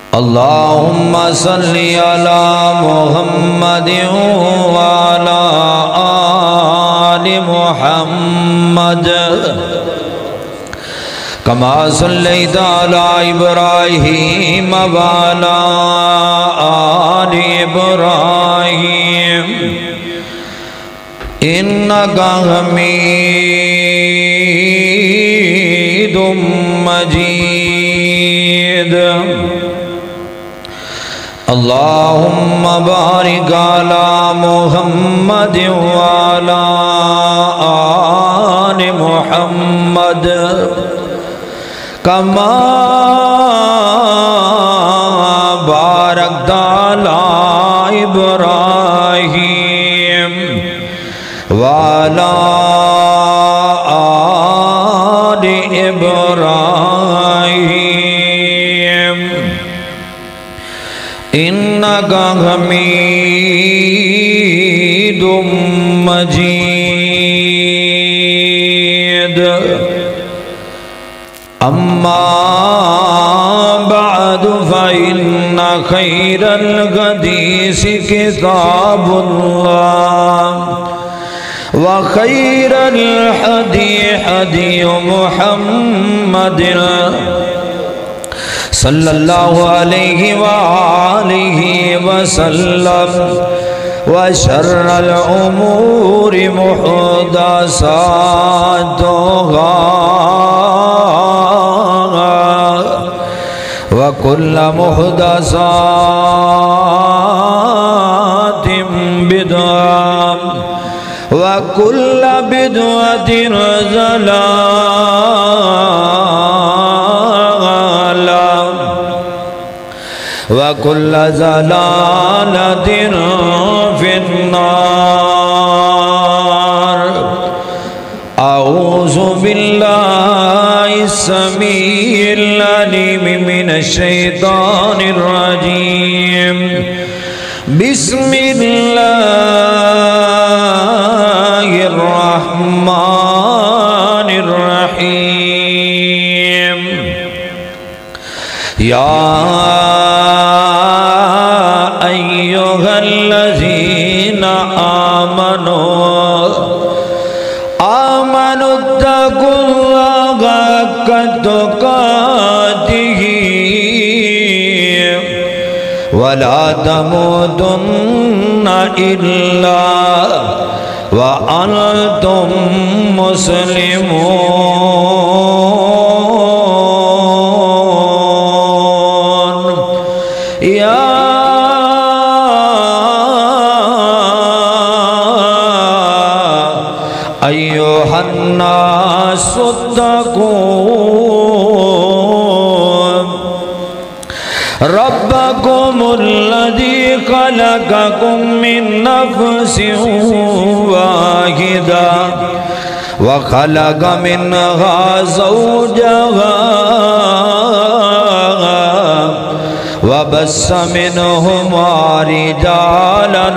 اللہم صلی علی محمد وعلی آل محمد کما صلیت علی ابراہیم وعلی آل ابراہیم انکا حمید مجید اللہم بارک علی محمد وعلی آل محمد کما بارکت علی ابراہیم وعلی آل ابراہیم انکا حمید مجید اما بعد فإن خیر الحدیث کتاب اللہ وخیر الحدی حدی محمد صلی اللہ علیہ وآلہ وسلم وشر الامور محدثاتها وكل محدثات بدعة وكل بدعة ضلالة وكل ضلالة في النار أعوذ بالله السميع العليم من الشيطان الرجيم بسم الله الرحمن الرحيم يا أيها الذين آمنوا اتقوا الله حق تقاته ولا تموتن إلا وأنتم مسلمون يا أيها الناس اتقوا ربكم الذي خلقكم من نفس واحدة وخلق منها زوجها وبث منهما رجالا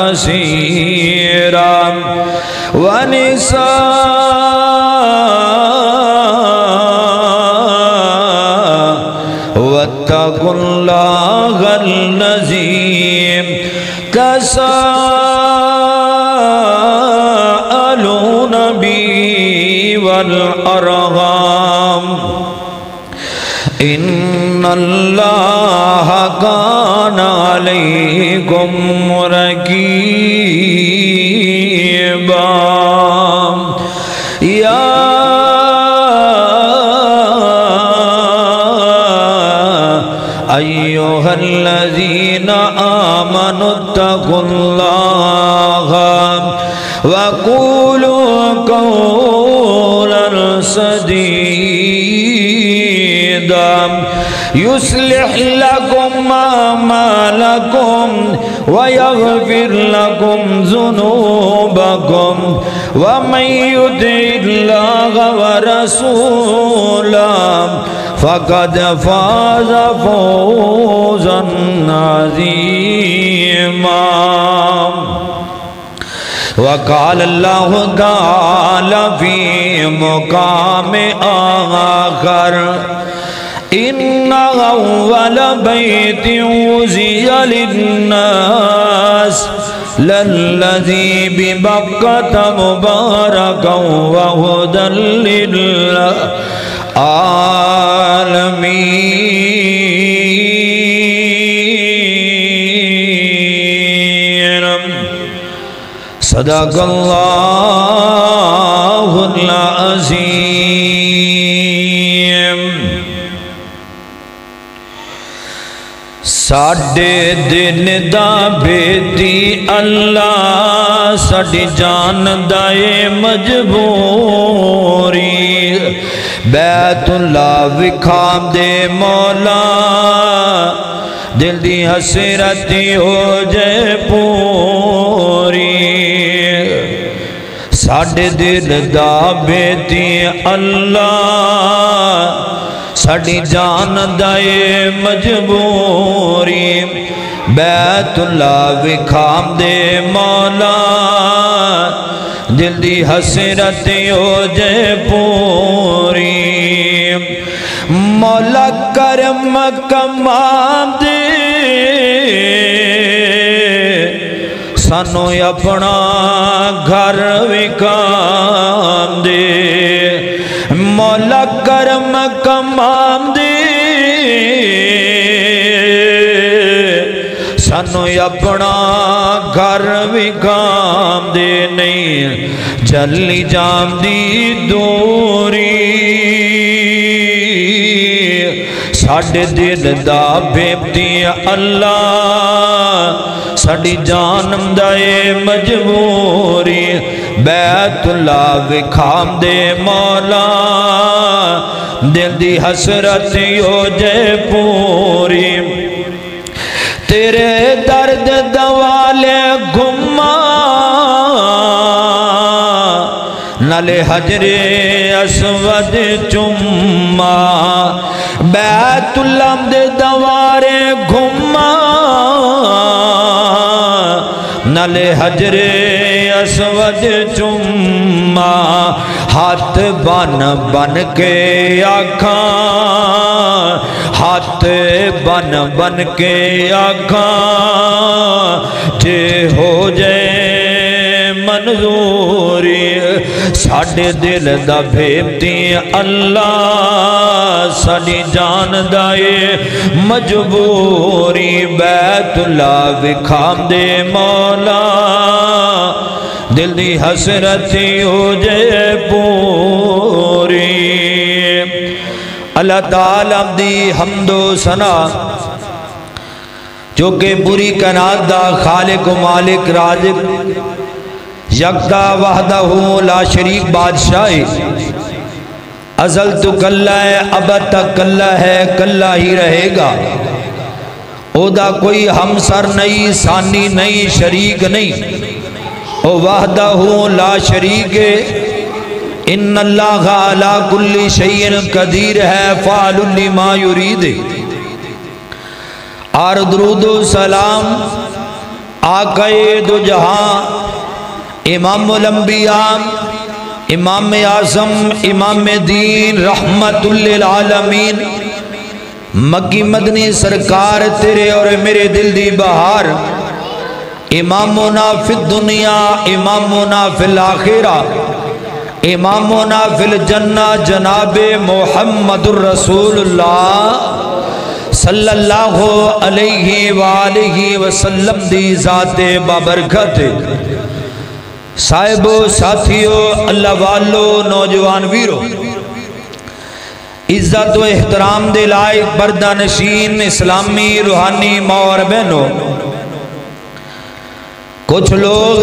كثيرا ونساء واتقوا الله الذي تساءلون به والأرحام إن الله كان عليكم رقيبا يا أيها الذين آمنوا اتقوا الله وقولوا قولا سديدا يصلح لكم أعمالكم ويغفر لكم ذنوبكم ومن يطع الله ورسوله فقد فاز فوزا عظيما وقال الله تعالى في مقام آخر إن أول بيت وزع للناس للذي ببكة مباركا وهدى للعالمين صدق الله العظيم ساڈے دن دا بیٹی اللہ ساڈی جان دائے مجبوری بیت اللہ وکھام دے مولا دل دی حسرتی ہو جائے پوری ساڈے دل دا بیٹی اللہ ساڈی جان دائے مجبوری بیت اللہ وکھام دے مولا دل دی حسرت ہو جائے پوری مولا کرم کمام دے سانو اپنا گھر وکھام دے مولا کرم کمام دے سانو اپنا گھر وکھام دے نہیں جلی جام دی دوری ساڈے دل دا بیٹی اللہ ساڈی جانم دائے مجبوری بیت اللہ وکھام دے مولا دل دی حسرت ہو جائے پوری تیرے درد دوالے گھما نالے حجر اسود چما بیت اللہ دے دوارے گھما نالے حجر اسود چما ہاتھ بن بن کے آکھاں ہاتھ بن بن کے آکھاں جے ہو جائے منظوری ساڈے دل دا بھیبتی اللہ ساڈی جان دائے مجبوری بیت اللہ وکھام دے مولا دل دی حسرت ہو جائے پوری اللہ تعالیٰ دی حمد و ثنا جو کہ پوری کائنات دا خالق و مالک رازق یکتا وحدہ لا شریک بادشاہ ازل تو کلہ ہے ابد تک کلہ ہے کلہ ہی رہے گا او دا کوئی ہمسر نہیں ثانی نہیں شریک نہیں او وحدہ لا شریک ان اللہ علی کل شیء قدیر ہے فعال لما یرید اور درود و سلام آقا دو جہاں امام الانبیاء امام اعظم امام دین رحمت للعالمین مکی مدنی سرکار تیرے اور میرے دل دی بہار امامنا فی الدنیا امامنا فی الاخرہ امامنا فی الجنہ جناب محمد الرسول اللہ صلی اللہ علیہ وآلہ وسلم دی ذات بابرکت صاحبو ساتھیو اللہ والو نوجوان ویرو عزت و احترام دے لائق بردہ نشین اسلامی روحانی ماں اور بہنوں کچھ لوگ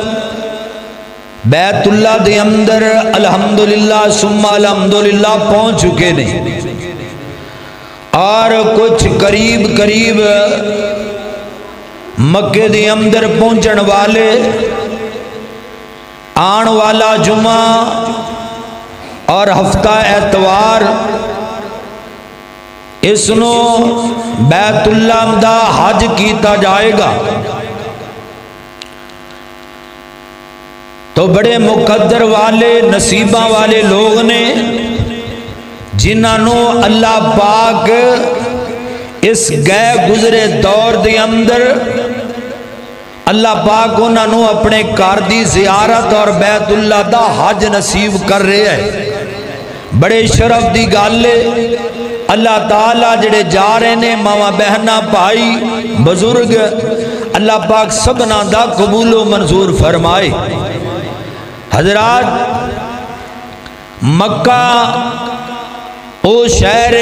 بیت اللہ دے اندر الحمدللہ ثم الحمدللہ پہنچ چکے نہیں اور کچھ قریب قریب مکے دے اندر پہنچن والے آن والا جمعہ اور ہفتہ اتوار اس نو بیت اللہ دا حج کیتا جائے گا تو بڑے مقدر والے نصیبہ والے لوگ نے جنہوں اللہ پاک اس گئے گزرے دور دے اندر اللہ پاک انہوں اپنے گھر دی زیارت اور بیت اللہ دا حج نصیب کر رہے ہیں۔ بڑے شرف دی گل ہے، اللہ تعالیٰ جڑے جا رہے نے ماما بہنا بھائی بزرگ اللہ پاک سبنا دا قبول و منظور فرمائے۔ حضرات مکہ او شہر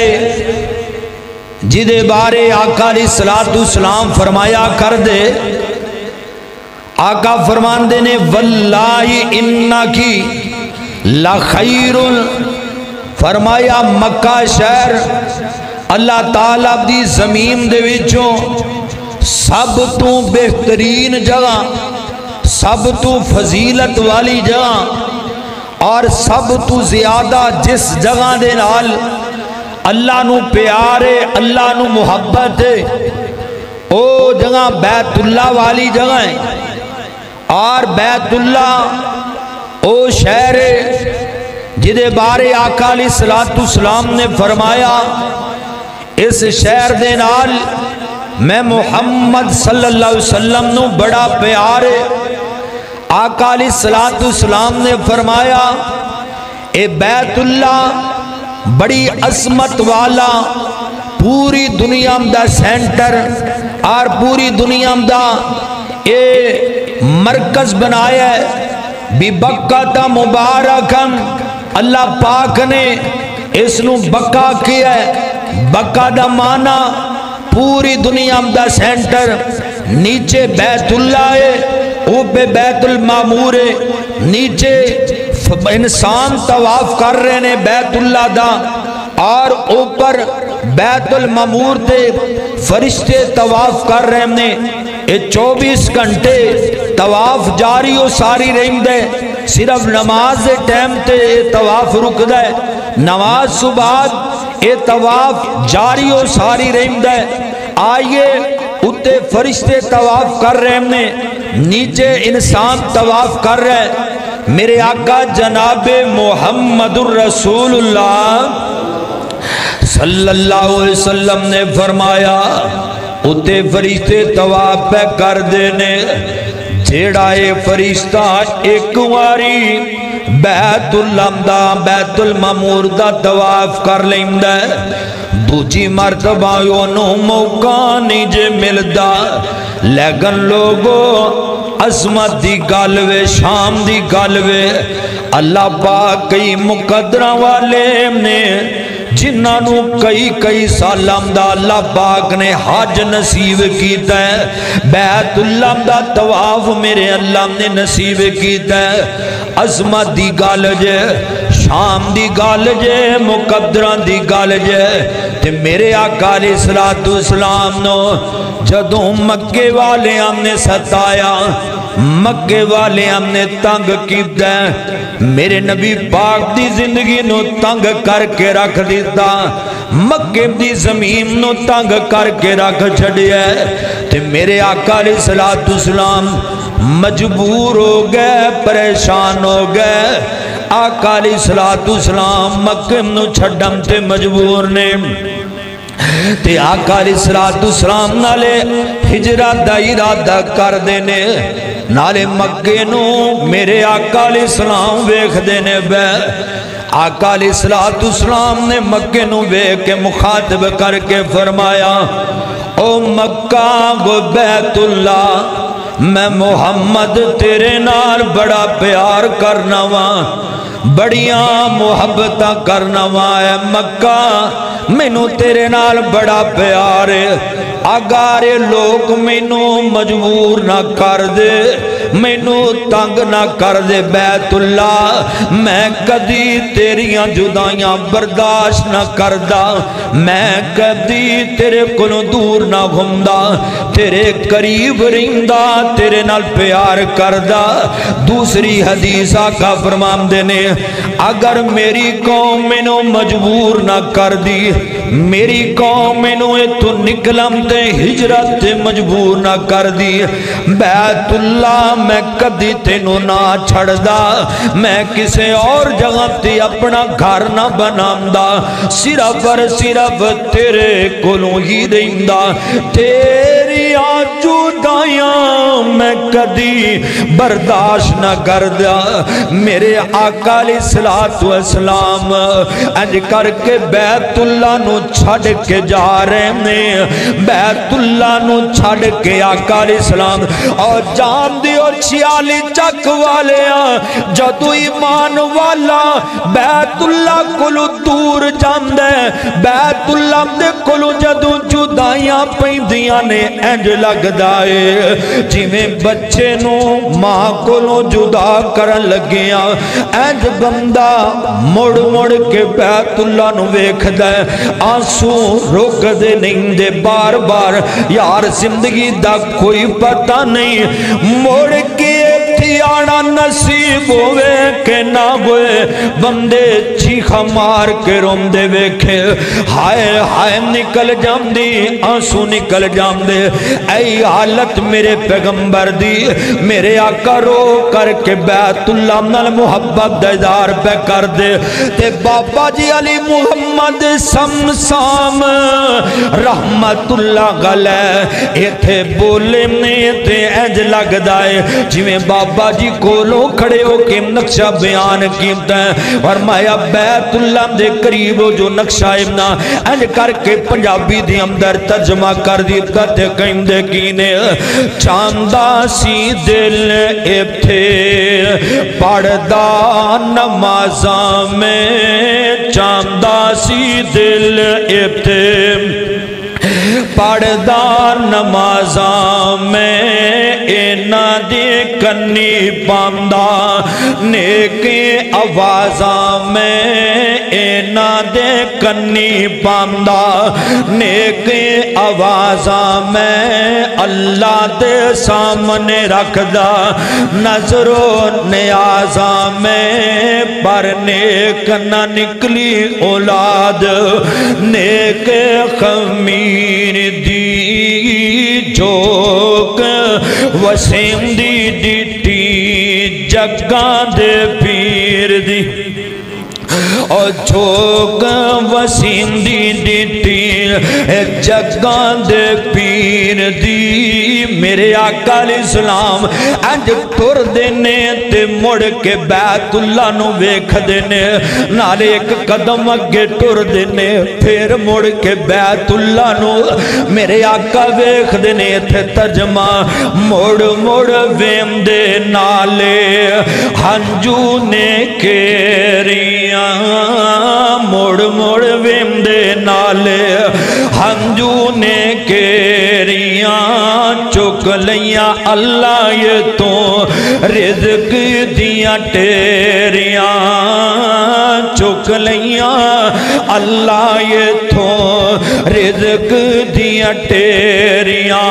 جدے بارے آقا علیہ السلام فرمایا کر دے، آقا فرمان دینے واللہ انکی لخیر، فرمایا مکہ شہر اللہ تعالیٰ دی زمین دے وچوں سب تو بہترین جگہ، سب تو فضیلت والی جگہ اور سب تو زیادہ جس جگہ دے نال اللہ نو پیارے اللہ نو محبت ہے او جگہ بیت اللہ والی جگہ ہے۔ اور بیت اللہ او شہر جدے بارے آقا علیہ السلام نے فرمایا اس شہر دے نال میں محمد صلی اللہ علیہ وسلم نو بڑا پیار ہے۔ آقا علیہ السلام نے فرمایا اے بیت اللہ بڑی عظمت والا پوری دنیا دا سینٹر اور پوری دنیا دا اے مرکز بنایا ہے۔ بی بکۃ مبارکن، اللہ پاک نے اس نو بکا کیا ہے۔ بکا دا معنی پوری دنیا دا سینٹر، نیچے بیت اللہ ہے، اوپر بیت المعمور ہے، نیچے انسان طواف کر رہے نے بیت اللہ دا اور اوپر بیت المعمور تے فرشتے طواف کر رہے نے۔ یہ 24 گھنٹے طواف جاری ہو ساری رہن دے، صرف نماز دے ٹائم تے یہ طواف رک دے، نماز صبح یہ طواف جاری ہو ساری رہن دے۔ آئیے اتے فرشتے طواف کر رہے نے، نیچے انسان طواف کر رہے۔ میرے آقا جناب محمد الرسول اللہ صلی اللہ علیہ وسلم نے فرمایا اتے فرشتے طواف پہ کر دینے، جیڑا اے فرشتہ ایک واری بیت اللہ دا بیت المعمور دا طواف کر لیندہ ہے، دوجی مرتبہ یونوں موقع نہیں جے ملدا۔ لیکن لوگوں عظمت دی گالوے شام دی گالوے اللہ پاک کئی مقدرہ والے نے جنہوں کئی سالام دا اللہ پاک نے حج نصیب کیتا ہے، بیت اللہ دا طواف میرے اللہ نے نصیب کیتا ہے۔ عظمت دی گال جے، شام دی گال جے، مقدران دی گال جے، تے میرے آقا علیہ السلام نو جدوں مکے والے ہم نے ستایا، مکے والے ہم نے تنگ کیتا ہے، میرے نبی پاک دی زندگی نو تنگ کر کے رکھ دیتا، مکے دی زمین نو تنگ کر کے رکھ چھڑیا ہے، تے میرے آقا علیہ السلام مجبور ہو گئے، پریشان ہو گئے۔ آقا علیہ السلام مکے نو چھڑم تے مجبور نے، تے آقا علیہ السلام نالے ہجرت دا ارادہ کر دینے، نالے مکے نو میرے آقا علیہ السلام ویکھ دینے بے۔ آقا علیہ السلام نے مکے نو ویکھ کے مخاطب کر کے فرمایا او مکہ گو بیت اللہ، میں محمد تیرے نال بڑا پیار کرنا وا، بڑیاں محبتاں کرنا وا ہے مکہ، مینوں تیرے نال بڑا پیار ہے، اگر لوگ مینوں مجبور نہ کر دے، مینوں تنگ نہ کر دے بیت اللہ، میں کدی تیریاں جدائیاں برداشت نہ کردا، میں کدی تیرے کولوں دور نہ گھمدا، تیرے قریب رہندا، تیرے نال پیار کردا۔ دوسری حدیث آقا فرماندے نے اگر میری قوم مینوں مجبور نہ کر دی، میری قوم مینوں تو نکلم تے ہجرت تے مجبور نہ کر دی، بیت اللہ میں کدی تینوں نہ چھڑدا، میں کسے اور جگہ تے اپنا گھر نہ بنامدا، صرف اور صرف تیرے کولوں ہی رہندا، تیری جدائیاں میں کدی برداشت نہ کردا۔ میرے آقا علیہ السلام انج کر کے بیت اللہ نو چھڑ کے جا رہے نے، بیت اللہ نو چھڑ کے آقا علیہ السلام اور جان دی اور 46 چک والے جدو ایمان والا بیت اللہ کلو دور جاندے، بیت اللہ دے کلو جدو جدائیاں پیندیاں نے انج لگدا ہے جی میں بچے نو ماں کلو جدا کرن لگیاں، انج بندہ مڑ مڑ کے بیت اللہ نو ویکھدا ہے، آنسو روک دے نہیں دے بار بار، یار زندگی دا کوئی پتہ نہیں مڑ کے تھی آنا نصیب ہوئے کہ نہ ہوئے، بندے چیخا مار کے روم دے ویکھے، ہائے ہائے نکل جام دی، آنسو نکل جام دے، اے حالت میرے پیغمبر دی، میرے آقا رو کر کے بیت اللہ نال محبت دیدار پہ کر دے، تے بابا جی علی محمد سمسام رحمت اللہ غلے ایتھے بولے نے تے انج لگ دائے جی میں بابا جی کولوں کھڑے ہو کے نقشہ بیان کیتا ہے، فرمایا بیت اللہ دے قریب جو نقشہ ابنا انج کر کے پنجابی دی اندر ترجمہ کر دیتا تے کہیں دے کینے، چاندہ سی دل ایتھے پڑھدا نمازاں میں، چاندہ سی دل ایتھے پڑھدا نمازاں میں، اینا دے کنی پاندہ نیکی آوازاں میں، اینا دے کنی پاندہ نیکی آوازاں میں، اللہ دے سامنے رکھ دا نظر و نیازاں میں، پر نیک نہ نکلی اولاد نیک خمیر دی جوک وسیم دی ڈیٹی جگاں دے پیر دی، اور جوک وسیم دی ڈیٹی جگاں دے پیر دی، میرے آقا علیہ السلام انج ٹر دینے تے مڑ کے بیت اللہ نو ویکھ دینے، نالے ایک قدم اگے ٹر دینے پھر مڑ کے بیت اللہ نو میرے آقا ویکھ دینے تھے ترجمہ مڑ مڑ ویم دے نالے ہنجو نے کیریاں، مڑ مڑ ویم دے نالے ہنجو نے کیریاں، چک لیاں اللہ یہ تو رزق دیاں ٹیریاں، چک لیاں اللہ یہ تو رزق دیاں ٹیریاں،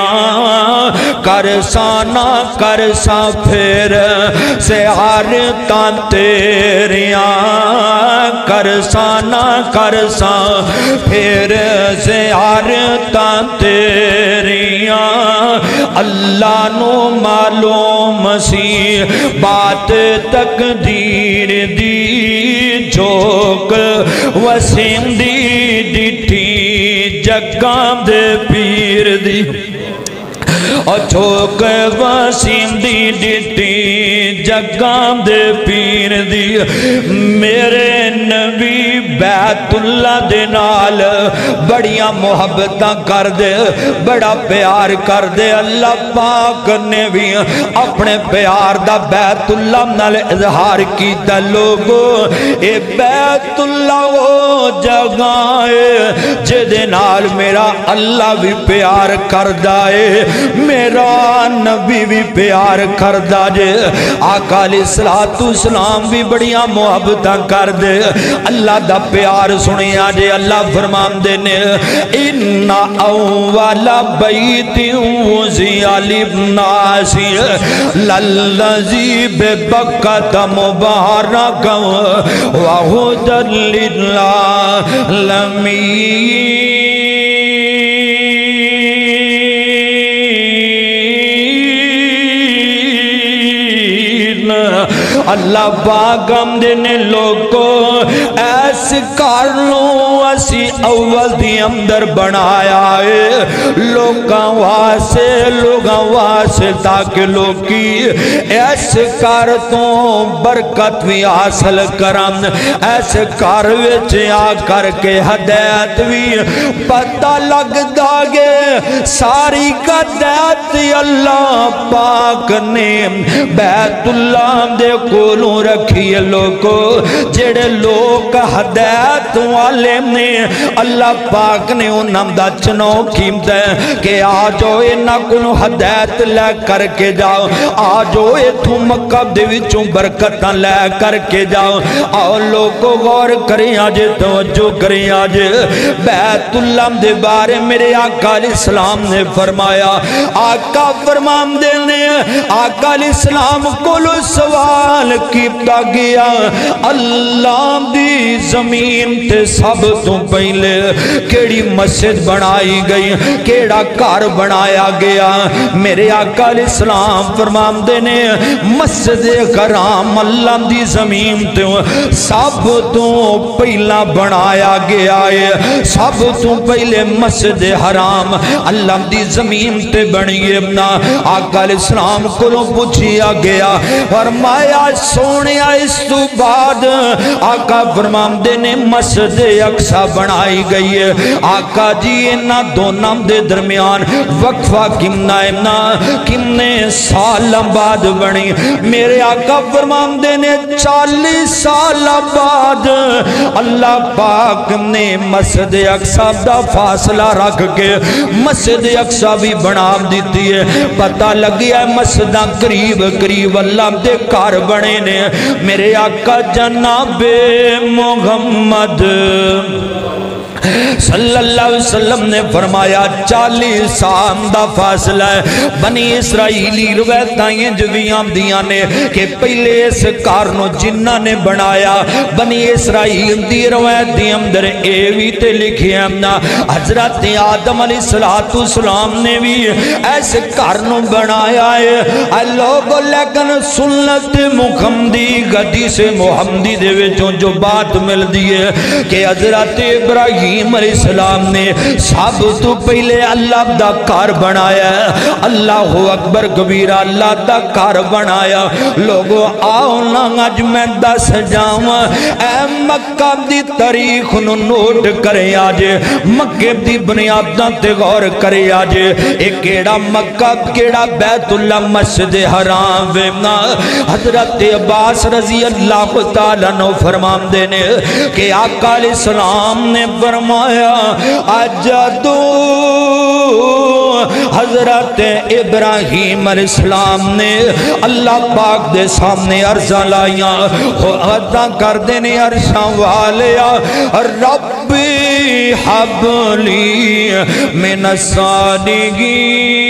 کرسانا کرسا پھر زیارتاں تیریاں، کرسانا کرسا پھر زیارتاں تیریاں، اللہ نو معلوم سی بات تقدیر دی، جوک وسیم دی ڈیٹھی جگاں دے پیر دی، اور چوک وسیم دی ڈیٹی جگاں دے پیر دی، میرے نبی بیت اللہ دے نال بڑیاں محبتاں کر دے، بڑا پیار کر دے، اللہ پاک نے بھی اپنے پیار دا بیت اللہ نال اظہار کیتا، لوگو اے بیت اللہ وہ جگہ ہے جدے نال میرا اللہ بھی پیار کر دائے، میرا نبی بھی پیار کردہ جے، آقا علیہ السلام بھی بڑیاں محبتاں کر دے، اللہ دا پیار سنیا جے، اللہ فرمان دینے اِنَّ اَوَّلَ بَيْتٍ وُزِعَ لِلنَّاسِ لَلَّذِي بِبَكَّةَ مُبَارَكًا وَهُدًى لِلْعَالَمِينَ، اللہ پاک آمدے نے لوگوں ایس کارنوں اسی اول دی اندر بنایا ہے لوگاں واسے تاکہ لوگ کی ایس کار تو برکت بھی حاصل کرن ایس کار وچ آ کر کے ہدایت بھی پتہ لگ داگے ساری ہدایت اللہ پاک نے بیت اللہ دے کولوں رکھی ہے لوگوں جڑے لوگ ہدایت والے نے اللہ پاک نے انہاں دا چنو قیمت ہے کہ آجو انہاں کو ہدایت لے کر کے جاؤ آجو ایتھوں مکہ دے وچوں برکتاں لے کر کے جاؤ اور لوگوں غور کریں آج توجہ کریں آج بیت اللہ دے بارے میرے آقا علیہ السلام نے فرمایا آقا فرمان دینے آقا علیہ السلام کو سوال کیتا گیا اللہ دی زمین تے سب تو پہلے کیڑی مسجد بنائی گئی کیڑا کار بنایا گیا میرے آقا علیہ السلام فرمان دینے مسجد حرام اللہ دی زمین تے سب تو پہلا بنایا گیا ہے سب تو پہلے مسجد حرام اللہ دی زمین تے بنی ہے آقا علیہ السلام کو پوچھیا گیا فرمایا سونیا اس تو بعد آقا فرماندے نے مسجد اقصی بنائی گئی ہے آقا جی انہاں دونوں دے درمیان وقفہ کمنے سال بعد بنی میرے آقا فرماندے نے 40 سال بعد اللہ پاک نے مسجد اقصی دا فاصلہ رکھ کے مسجد اقصی بھی بنا دیتی ہے پتہ لگیا ہے مسجدہ قریب اللہ دے کار بنے نے میرے آقا جناب محمد صلی اللہ علیہ وسلم نے فرمایا 40 سال دا فاصلہ ہے بنی اسرائیلی روایتیں جویاں دیاں نے کہ پہلے اس کارنو جنہ نے بنایا بنی اسرائیل دی روایت دی اندر ایوی تے لکھی ہے حضرت آدم علیہ السلام نے بھی ایسے کارنو بنایا ہے لوگو لیکن سنت محمدی گدی سے محمدی دے وچوں جو بات مل دیئے کہ حضرت ابراہیم علیہ السلام نے سب تو پہلے اللہ دا کار بنایا اللہ اکبر کبیرہ اللہ دا کار بنایا لوگوں آؤ نا آج میں دس جاؤں اے مکہ دی تاریخ نو نوٹ کرے آج مکہ دی بنیاداں تے غور کرے آج ایک کیڑا مکہ کیڑا بیت اللہ مسجد حرام ویمنا حضرت عباس رضی اللہ تعالیٰ نو فرمان دینے کہ آقا علیہ السلام نے فرمایا اجدو حضرت ابراہیم علیہ السلام نے اللہ پاک دے سامنے عرضہ لائیاں عرضہ کر دینے عرشاں والیا ربی حبلی من الصادقین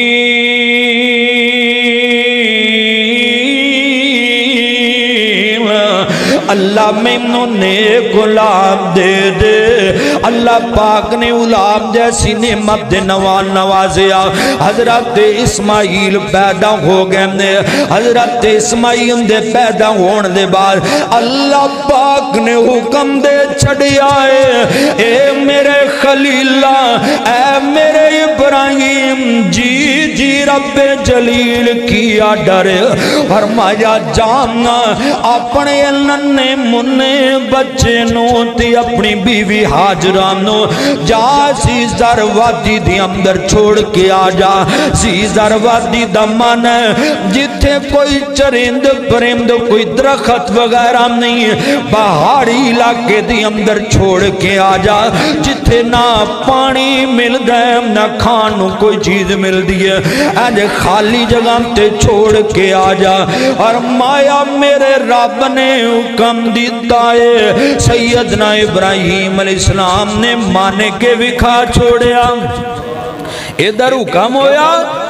اللہ میں نیک اولاد دے دے اللہ پاک نے اولاد جیسی نعمت دے نوازیا حضرت اسماعیل پیدا ہو گئے حضرت اسماعیل دے پیدا ہونے دے بعد اللہ پاک نے حکم دے چھڑیا اے میرے خلیلہ اے میرے ابراہیم جی رب جلیل کیا ڈر فرمایا جانا اپنے ننے منے بچے نو تی اپنی بیوی حاجرانو جا سیزر وادی دی اندر چھوڑ کے آجا سیزر وادی دا من ہے جتھے کوئی چرند پرند کوئی درخت وغیرہ نہیں پہاڑی علاقے دی اندر چھوڑ کے آجا جتھے نہ پانی مل گئے نہ کھانو کوئی چیز مل دیئے ایجے خالی جگہ تے چھوڑ کے آجا اور مایا میرے رب نے حکم دیتا ہے سیدنا ابراہیم علیہ السلام نے مانے کے وکھا چھوڑیا ادھر حکم ہویا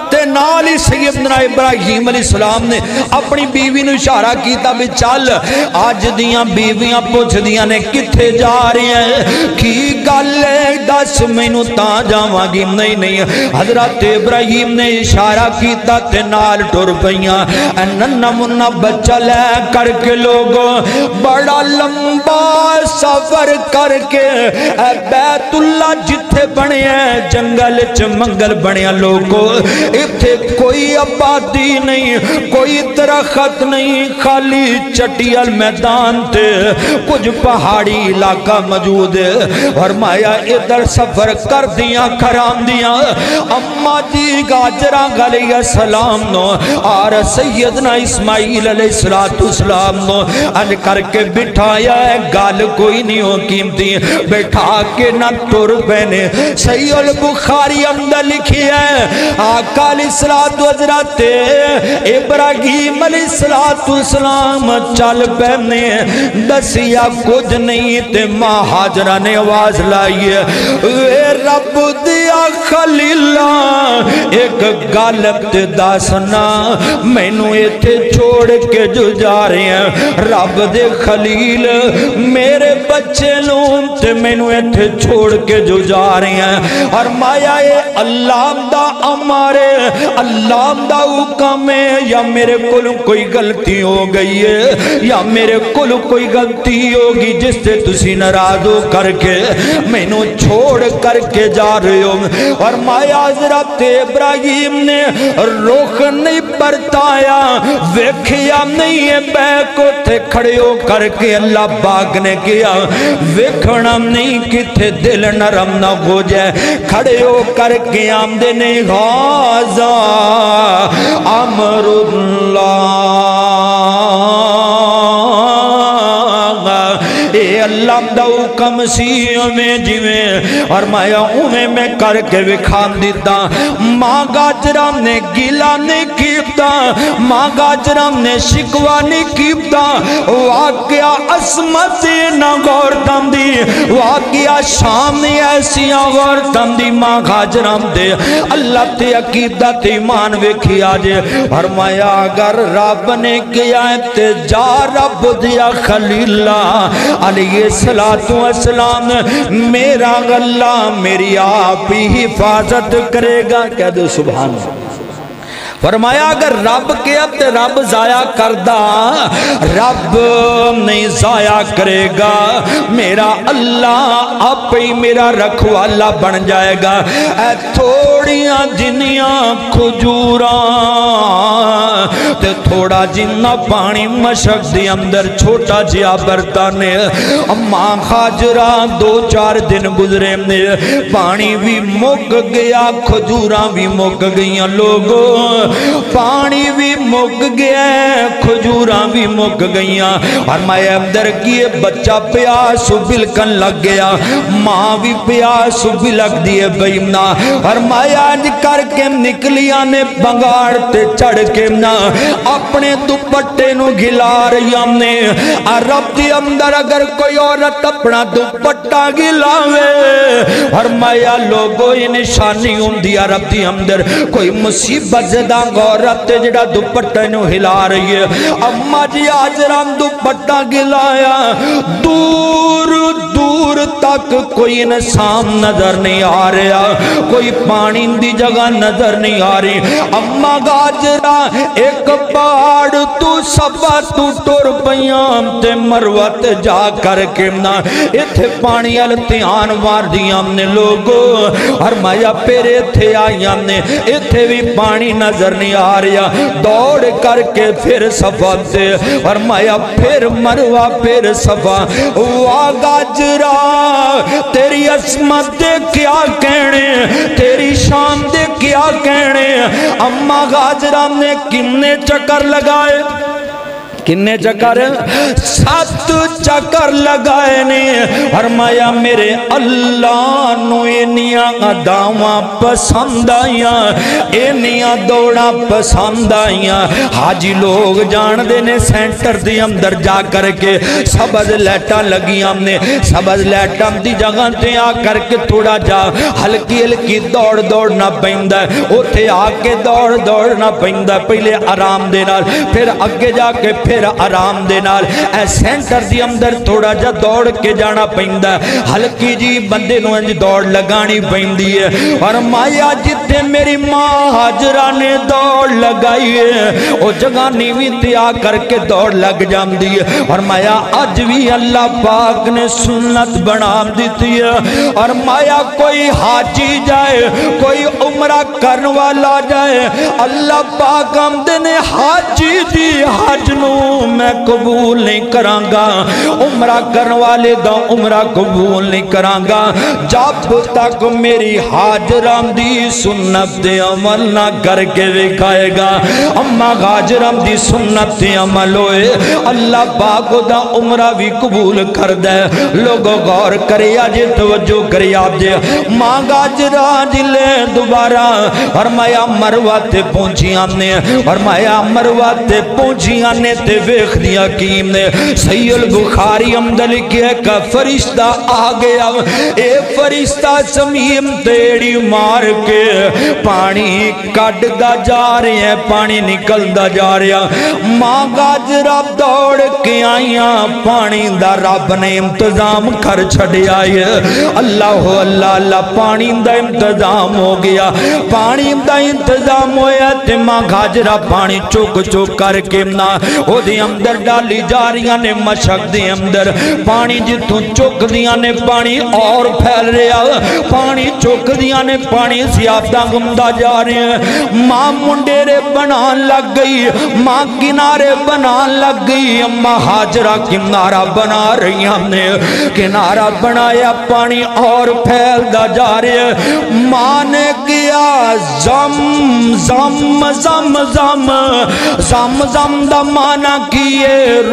تے نال ہی سیدنا ابراہیم علیہ السلام نے اپنی بیوی نو اشارہ کیتا بھی چل آج دیاں بیویاں پوچھ دیاں نے کتھے جا رہی ہیں کی گل ہے دس مینوں تاں جاواں گی نہیں نہیں حضرت ابراہیم نے اشارہ کیتا تے نال ٹر پئیاں ننھا منھا بچہ لے کر کے لوگوں بڑا لمبا سفر کر کے بیت اللہ جتھے بنے ہیں جنگل چ منگل بنیا لوگوں اتھے کوئی آبادی نہیں کوئی درخت نہیں خالی چٹیل میدان تے کچھ پہاڑی علاقہ موجود ہے فرمایا ادھر سفر کر دیاں کرام دیاں اما جی گاجرہ علیہ السلام نو اور سیدنا اسماعیل علیہ السلام نو ان کر کے بٹھایا ہے گال کوئی نہیں ہو قیمتی بیٹھا کے نہ ٹر پہنے صحیح البخاری اندر لکھی ہے آقا علیہ حضرت ابراہیم علیہ السلام چل پہنے دسیا کچھ نہیں تے ماں حاجرہ نے آواز لائی ہے اے رب دیا خلیلہ ایک غالب تے داسنا میں نو ایتھے چھوڑ کے جو جا رہے ہیں رب دے خلیل میرے بچے لوں تے میں نو ایتھے چھوڑ کے جو جا رہے ہیں اور مایا اے اللہ دا امارے اللہ دا حکم ہے یا میرے کل کوئی غلطی ہو گئی ہے یا میرے کل کوئی غلطی ہوگی جس سے تسی ناراض ہو کر کے میں نو چھوڑ کر کے جا رہے ہو اور مایا حضرت ابراہیم نے رخ نہیں پرتایا ویکھیا نہیں ہے بے کو تھے کھڑے ہو کر کے اللہ پاک نے کیا ویکھنا نہیں کتھے دل نرم نہ ہو جائے کھڑے ہو کر کے آمدے نہیں غازہ امر اللہ اے اللہ دا حکم سی میں جویں اور مایا اویں میں کر کے وکھام دیتا ماں گاجرام نے گیلا نہیں کیتا ماں گاجرام نے شکوا نہیں کیتا واقعہ عصمت نہ غور تندی واقعہ شام نے ایسیاں غور تندی ماں گاجرام دے اللہ تے عقیدہ تے ایمان ویکھی آجے اور مایا اگر رب نے کیا ہے تے جا رب دیا خلیلہ علیہ السلام میرا اللہ میری آپ ہی حفاظت کرے گا کہہ دو سبحان اللہ فرمایا اگر رب کیا تو رب ضائع کردہ رب نہیں ضائع کرے گا میرا اللہ آپ ہی میرا رکھوالا بن جائے گا اے تھوڑیاں جنیاں کھجوراں تے تھوڑا جنہ پانی مشک دی اندر چھوٹا جیا برتانے اماں خاجرہ 2-4 دن گزرے پانی بھی مک گیا کھجوراں بھی مک گئیاں لوگوں پانی بھی مک گیا کھجوراں بھی مک گئیاں اور میں اندر کیے بچہ پیاس بلکن لگ گیا ماں بھی پیاس بلک دیے بیمنا اور میں آج کر کے نکلیاں نے بنگاڑتے چڑھ کے نا اپنے دوپٹے نو گھلا رہی ہم نے عرب دی اندر اگر کوئی عورت اپنا دوپٹا گھلاوے اور میں لوگوں یہ نشانی ہوں دی عرب دی اندر کوئی مصیبت زدہ عورت جڑا دوپٹا نو ہلا رہی ہے اما جی آج رام دوپٹا گھلایا دور دور تک کوئی انسان نظر نہیں آ رہا کوئی پانی دی جگہ نظر نہیں آ رہی اما گاجرہ ایک پہاڑ تو سبا تو ٹور پیام تے مروت جا کر کے نا اتھے پانی التیان مار دیا ہم نے لوگوں اور مایا پیرے تھے آئی ہم نے اتھے بھی پانی نظر نہیں آ رہا دوڑ کر کے پھر صفا تے اور مایا پھر مروا پھر صفا وا گاجرہ تیری عظمت دے کیا کہنے تیری شان دے کیا کہنے اما گاجرہ نے کنے چکر لگائے کنے چکر 7 چکر لگائے نے فرمایا میرے اللہ نو اینیاں اداواں پسند آئیاں اینیاں دوڑا پسند آئیاں حاجی لوگ جان دینے سینٹر دی اندر جا کر کے سبز لیٹا لگی ہم نے سبز لیٹا دی جگہ تے آ کر کے تھوڑا جا ہلکی ہلکی دوڑنا پہندہ ہے اوتھے آ کے دوڑنا پہندہ ہے پہلے آرام دینال پھر اگے جا کے پھر آرام دینال اے سینٹر دی اندر تھوڑا جا دوڑ کے جانا پہندہ ہے ہلکی جی بندے نو انج دوڑ لگانی پہندی ہے اور مایا جتے میری ماں حاجرہ نے دوڑ لگائی ہے او جگہ نیوی تے آ کر کے دوڑ لگ جام دی ہے اور مایا آج بھی اللہ پاک نے سنت بنا دیتی ہے اور مایا کوئی حاجی جائے کوئی عمرہ کرن والا جائے اللہ پاک ہم دینے حاجی دی حج نو میں قبول نہیں کرانگا عمرہ کرن والے دا عمرہ قبول نہیں کرانگا جب تک میری حاجرام دی سنت عمل نہ کر کے دکھائے گا اما حاجرام دی سنت عمل ہوئے اللہ پاک دا عمرہ بھی قبول کر دے لوگوں غور کرے آجے توجہ کرے آپ جے ماں حاجرہ جلے دوبارہ فرمایا مروہ تے پہنچی آنے فرمایا مروہ تے پہنچی آنے تے ویخ دیا حکیم نے صحیح البخاری امدل کیا کہ فرشتہ آ گیا اے فرشتہ سمیم تیڑی مار کے پانی کٹ دا جا رہے ہیں پانی نکل دا جا رہے ہیں ماں حاجرہ دوڑ کے آئیاں پانی دا رب نے انتظام کر چھڑے آئے اللہ اللہ پانی دا انتظام ہو گیا پانی دا انتظام ہویا تے ماں حاجرہ پانی چوک کر کے نا او دی اندر ڈالی جاریاں نے مشک دی اندر پانی جتوں چوک دیاں نے پانی اور پھیل رہا پانی چوک دیاں نے پانی سیافتہ گمدہ جا رہے ہیں ماں منڈیرے بنان لگ گئی ماں کنارے بنان لگ گئی اما حاجرہ کنارہ بنا رہی ہم نے کنارہ بنایا پانی اور پھیل دا جا رہے ہیں ماں نے کیا زم زم زم زم زم زم دا مانا کیے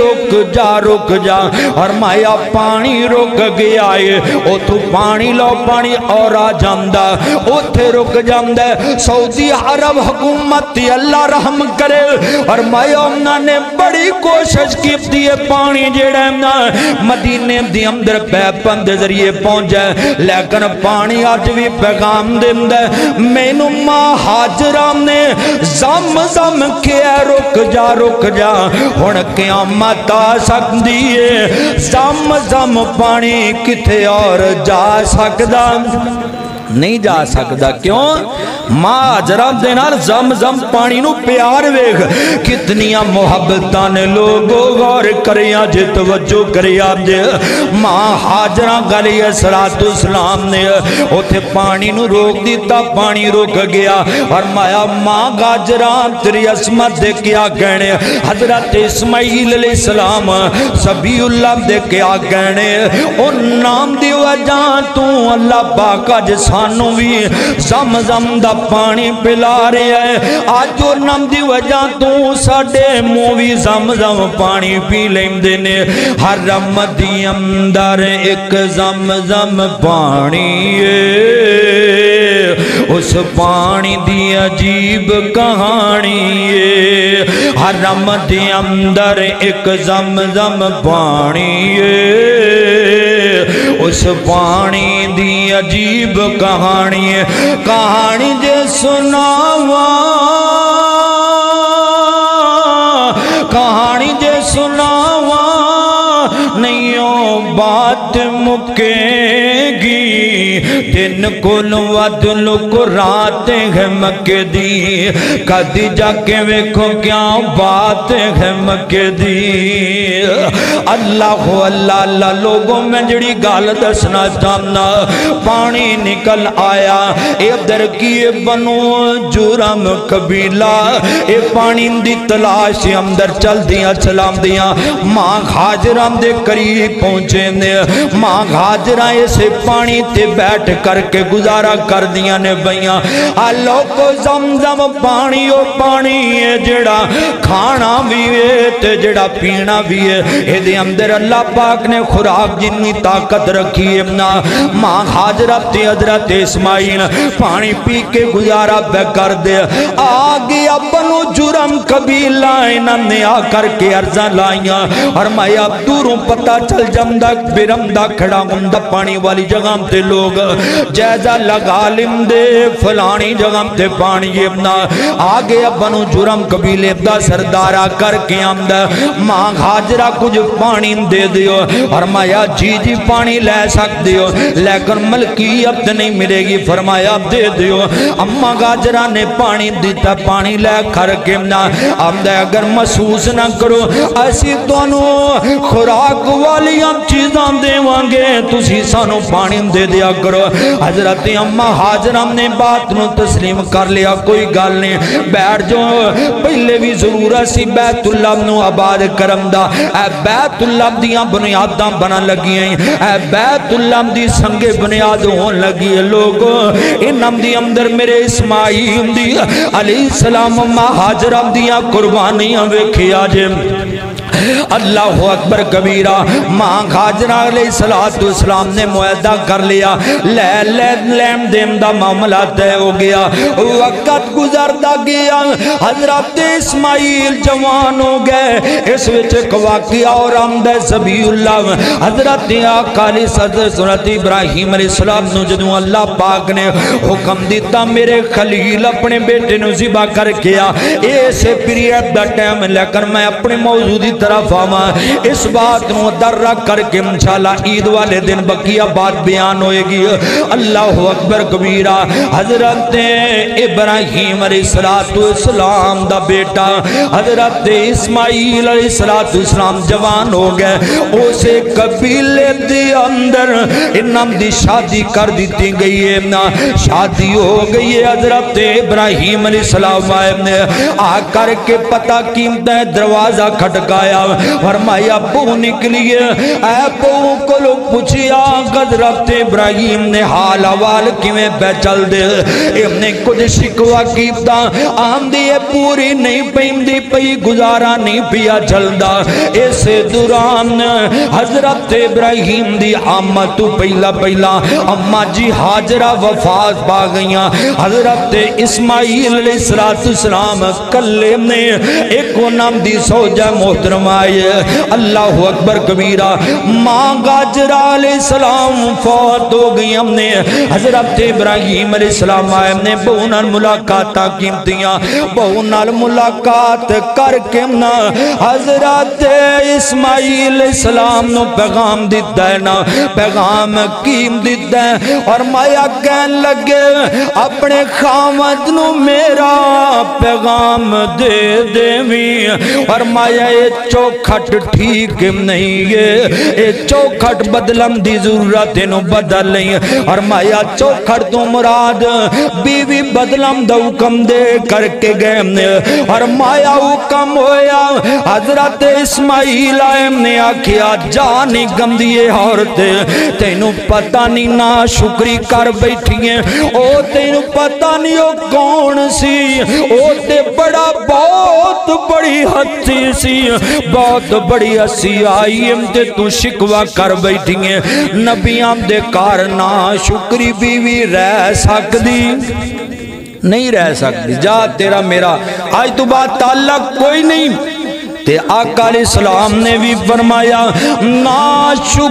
رک جا اور مایا پانی رک گیا ہے او تو پانی لو پانی اور آ جاندہ او تھے رک جاندہ سعودی عرب حکومت اللہ رحم کرے اور مایا انہوں نے بڑی کوشش کی دیئے پانی جیڑا مدینے دی اندر پیپن دے ذریعے پہنچ جائے لیکن پانی آج بھی پیغام دے مینو ماں حاجرام نے زم زم کیا رک جا ہن قیامت آ سکتی ہے زم زم پانی کتے اور جا سکتا نہیں جا سکتا کیوں ماں حاجرام دے نال زم زم پانی نو پیار ویکھ کتنیاں محبتاں نے لوگوں غور کریاں جے توجہ کریاں جے ماں حاجرام علیہ السلام نے اوتھے پانی نو روک دیتا پانی روک گیا اور ماں حاجرام تیری عظمت دے کیا کہنے حضرت اسماعیل علیہ السلام سبی اللہ دے کیا کہنے ان نام دی وجہ تو اللہ پاک جسانوں بھی زم زم دا پانی پلا رہے ہیں آج جو نام دی وجہ تو ساڑے مووی زم زم پانی پی لیں دینے حرم دی اندر ایک زم زم پانی ہے اس پانی دی عجیب کہانی ہے حرم دی اندر ایک زم زم پانی ہے اس پانی دی عجیب کہانی ہے کہانی جے سناواں کہانی جے سناواں نہیں بات مکے گی دن کل ودل کو رات ہے مکے دی کدی جا کے ویکھو کیا بات ہے مکے دی اللہ اللہ لوگوں میں جڑی گال دسنا چاہنا پانی نکل آیا ادھر کیے بنو جرم قبیلہ اے پانی دی تلاش اندر چل دیا سلام دیا ماں حاجرام دے قریب پہنچے نے ماں حاجرہ اسے پانی تے بیٹھ کر کے گزارا کر دیا نے بیاں لوکو زمزم پانی او پانی ہے جڑا کھانا بھی ہے تے جڑا پینا بھی ہے اے دے اندر اللہ پاک نے خوراک جنی طاقت رکھی ہے ماں حاجرہ تے حضرت اسماعیل پانی پی کے گزارا بے کر دے آگیا بنو جرم قبیلہ انہوں نے آ کر کے عرضہ لائیاں اور میں اب دوروں پتہ چل جمدہ برمدہ کھڑا گمدہ پانی والی جگہ تے لوگ جیزہ لگا لم دے فلانی جگہ تے پانی ابنا آگے بنو جرم قبیلے دا سردارہ کر کے آمدہ ماں حاجرہ کچھ پانی دے دیو اور مایا جی پانی لے سکتے دیو لیکن ملکیت نہیں ملے گی فرمایا دے دیو اممہ حاجرہ نے پانی دیتا پانی لے کر کے آمدہ اگر محسوس نہ کرو ایسی دونوں خوراک والی ہم چیزاں دے وانگے تسی سانو پانی دے دیا کرو حضرت اممہ حاجرہ نے بات نو تسلیم کر لیا کوئی گال نہیں بیٹھ جو پہلے بھی ضرورہ سی بیت اللہ نو آباد کرم دا اے بیت اللہ دیاں بنیاداں بنا لگی ہیں اے بیت اللہ دی سنگے بنیاد ہون لگی ہے لوگوں انہم دی اندر میرے اسماعیل دی علیہ السلام اممہ حاجرہ دیاں قربانیاں ویکھی آجے اللہ اکبر کبیرہ ماں حاجرہ علیہ السلام نے معاہدہ کر لیا لین دیم دا معاملہ تے ہو گیا وقت گزرتا گیا حضرت اسماعیل جوان ہو گئے اس وچ ایک واقعہ اور آمدہ زبی اللہ حضرت آقا علیہ حضرت ابراہیم علیہ السلام نو جدوں اللہ پاک نے حکم دیتا میرے خلیل اپنے بیٹے نو ذبح کر کیا ایسے پیریڈ دا ٹائم لیکن میں اپنے موجودی طرف آما اس بات نو در رکھ کر کے انشاءاللہ عید والے دن بقیہ بات بیان ہوئے گی اللہ اکبر کبیرہ حضرت ابراہیم علیہ السلام دا بیٹا حضرت اسماعیل علیہ السلام جوان ہو گئے اسے قبیلے دی اندر انہم دی شادی کر دیتی گئی ہے شادی ہو گئی ہے حضرت ابراہیم علیہ السلام آ کر کے پتہ قیمت دروازہ کھٹکایا فرمایا بہو نکلیے اے بہو کو لوگ پوچھیا حضرت ابراہیم نے حال حوال کیویں پہ چل دے نے کچھ شکوا کیتا آمدی پوری نہیں پیمدی پئی گزارا نہیں پیا چلدا اس دوران حضرت ابراہیم دی آمد تو پہلا اما جی حاجرہ وفات پا گئیاں حضرت اسماعیل علیہ السلام کلے نے ایک نام دی سوجہ محترم آئے اللہ اکبر کبیرہ ماں حاجرہ علیہ السلام فوت ہو گئی ہم نے حضرت ابراہیم علیہ السلام آئے ہم نے بہنال ملاقات قیمتیاں بہنال ملاقات کر کے حضرت اسماعیل علیہ السلام نو پیغام دیتا ہے نا پیغام قیم دیتا ہے اور مایا کہن لگے اپنے خامد نو میرا پیغام دے دے بھی اور مایا یہ چوکھٹ ٹھیک نہیں ہے چوکھٹ بدلم دی ضرورت نو بدل نہیں اور مایا چوکھٹ تو مراد بیوی بدلم دا حکم دے کر کے گئے اور مایا حکم ہویا حضرت اسماعیل آئے نے آکھیا جانی گم دیئے عورتے تینو پتہ نہیں نا شکری کر بیٹھی ہیں او تینو پتہ نہیں او کون سی او تے بڑا بہت بڑی ہتھی سی بہت بڑی ہسی آئی تے تو شکوا کر بیٹھی ہیں نبیاں دے کارنا شکری بیوی رہ سکتی نہیں رہ سکتی جا تیرا میرا آج تو بات تعلق کوئی نہیں تے آقا علیہ السلام نے بھی فرمایا نا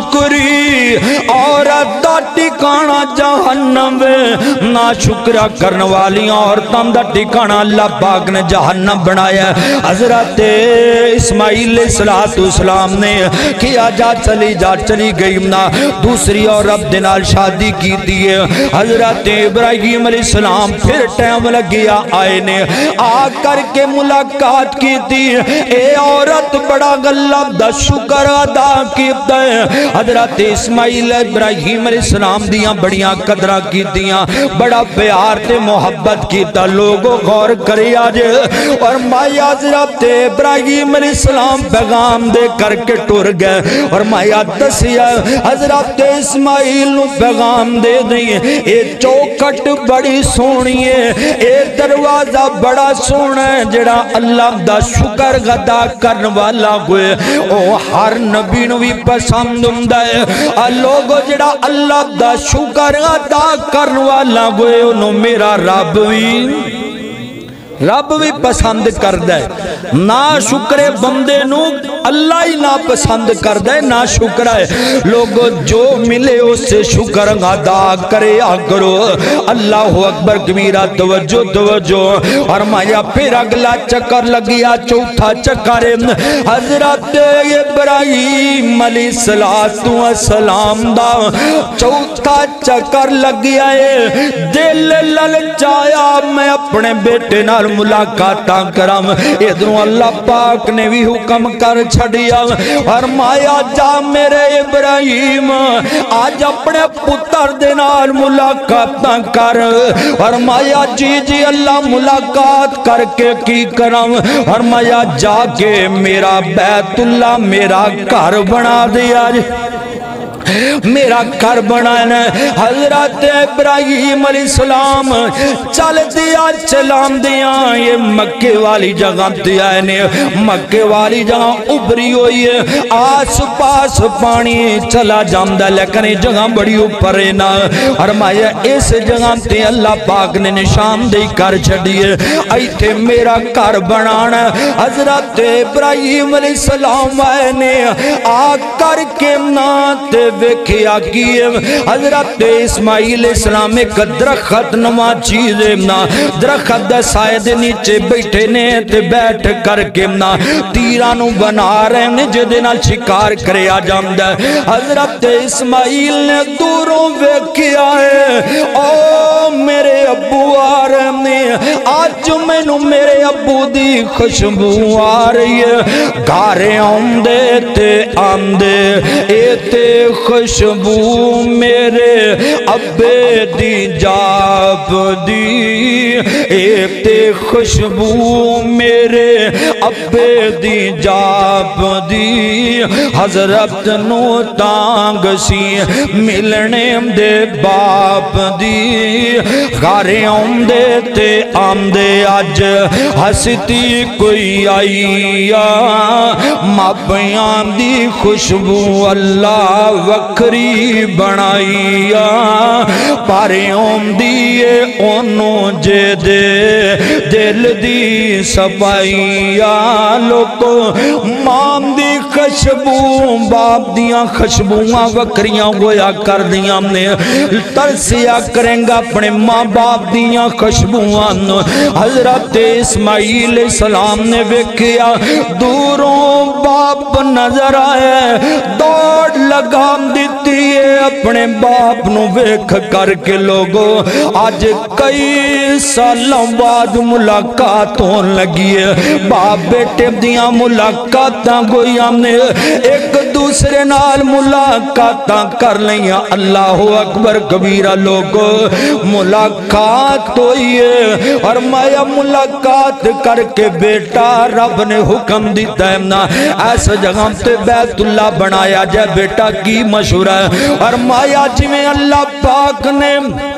شکری عورت دا ٹھکانہ جہنم نا شکرہ کرنے والی عورتاں دا ٹھکانہ اللہ پاک نے جہنم بنایا حضرت اسماعیل علیہ السلام نے کیا جا چلی گئی نا دوسری عورت دنال شادی کی دیئے حضرت ابراہیم علیہ السلام پھر ٹائم لگیا آئے نے آ کر کے ملاقات کی تھی اے عورت بڑا غلب دا شکر ادا کیتا ہے حضرت اسماعیل ابراہیم علیہ السلام دیاں بڑیاں قدرہ کیتیاں بڑا پیار تے محبت کیتا لوگوں غور کرے آج اور مایا حضرت ابراہیم علیہ السلام پیغام دے کر کے ٹر گئے اور مایا دسیا حضرت اسماعیل نو پیغام دے دیں اے چوکٹ بڑی سونی ہے اے دروازہ بڑا سونا ہے جڑا اللہ دا شکر ادا کرن والا ہوئے او ہر نبی نو بھی پسند ہوندا ہے لوگو جڑا اللہ دا شکر ادا کرن والا ہوئے انہوں میرا رب بھی پسند کردہ ہے نا شکر بندے نو اللہ ہی نا پسند کردہ ہے نا شکر ہے لوگو جو ملے اس سے شکر ادا کرے آگرو اللہ اکبر کبیرہ توجہ اور مایا پھر اگلا چکر لگیا چوتھا چکر حضرت ابراہیم علیہ السلام دا چوتھا چکر لگیا ہے دل للچایا میں اپنے بیٹے نال ملاقاتاں کرم ادھروں اللہ پاک نے بھی حکم کر چھڑیا اور مایا جا میرے ابراہیم آج اپنے پتر دے نال ملاقاتاں کر اور مایا جی اللہ ملاقات کر کے کی کرم اور مایا جا کے میرا بیت اللہ میرا گھر بنا دیا میرا گھر بنانا حضرت ابراہیم علیہ السلام چل دیا چلام دیا یہ مکے والی جگہ دیا ہے مکے والی جگہ ابری ہوئی ہے آس پاس پانی چلا جاندہ لیکن یہ جگہ بڑی اوپر ہے نا اور مایا اس جگہ تے اللہ پاک نے نشان دے کر چھڑیے ایتھے میرا گھر بنانا حضرت ابراہیم علیہ السلام آئے نے آ کر کے ناتے ویکھیا کیے حضرت اسماعیل السلام ایک درخت نما چیز درخت دے سائے دے نیچے بیٹھے نے تے بیٹھ کر کے تیرانو بنا رہے نے جدے نال شکار کرے آ جاندہ حضرت اسماعیل نے دوروں ویکھیا ہے او میرے ابو آ رہے نے آج میں نو میرے ابو دی خوشبو آ رہی ہے گارے آمدے تے آمدے ایتے خوشبو میرے ابے دی جاب دی ایتے خوشبو میرے ابے دی جاب دی حضرت نو تانگ سی ملنے دے باپ دی گارے آمدے تے آمدے آج ہستی کوئی آئی مابیاں دی خوشبو اللہ وکری بنائی پارے دیئے انہوں جے دے دل دی سپائی لوکو مام دی خوشبو باپ دیاں خوشبواں وکریاں گویا کر دیاں نے ترسیا کریں گا اپنے ماں باپ دیاں خوشبواں حضرت اسماعیل السلام نے ویکھیا دوروں باپ نظر آئے دوڑ لگام دیتی ہے اپنے باپ نو ویکھ کر کے لوگو آج کئی سالوں بعد ملاقات ہون لگی ہے باپ بیٹے دیاں ملاقاتاں گوئی ہم نے ایک دوسرے نال ملاقاتاں کر لیا اللہ اکبر کبیرہ لوگو ملاقات ہوئی ہے اور مایا ملاقات کر کے بیٹا رب نے حکم دیتا ہے نا ایسا جگہ تے بیت اللہ بنایا جائے بیٹا کی مشہور ہے اور مایا جی میں اللہ پاک نے